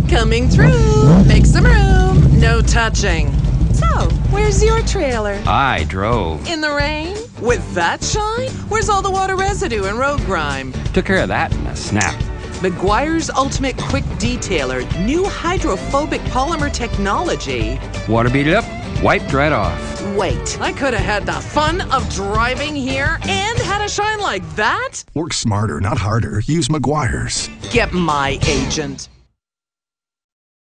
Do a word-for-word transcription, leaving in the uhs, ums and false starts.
Coming through. Make some room. No touching. So, where's your trailer? I drove. In the rain? With that shine? Where's all the water residue and road grime? Took care of that in a snap. Meguiar's Ultimate Quik Detailer. New hydrophobic polymer technology. Water beat it up, wiped right off. Wait, I could have had the fun of driving here and had a shine like that? Work smarter, not harder. Use Meguiar's. Get my agent.